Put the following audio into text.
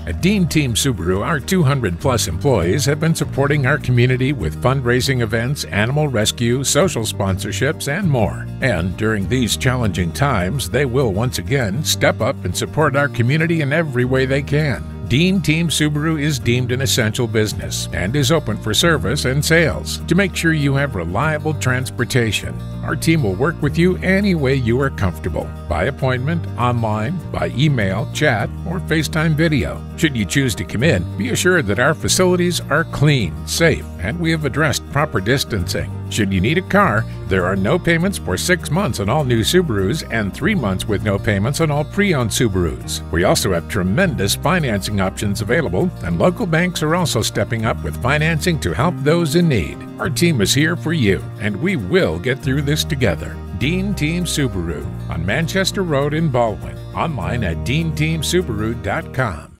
At Dean Team Subaru, our 200-plus employees have been supporting our community with fundraising events, animal rescue, social sponsorships, and more. And during these challenging times, they will once again step up and support our community in every way they can. Dean Team Subaru is deemed an essential business and is open for service and sales to make sure you have reliable transportation. Our team will work with you any way you are comfortable, by appointment, online, by email, chat, or FaceTime video. Should you choose to come in, be assured that our facilities are clean, safe, and we have addressed proper distancing. Should you need a car, there are no payments for 6 months on all new Subarus and 3 months with no payments on all pre-owned Subarus. We also have tremendous financing options available, and local banks are also stepping up with financing to help those in need. Our team is here for you, and we will get through this together. Dean Team Subaru on Manchester Road in Baldwin. Online at deanteamsubaru.com.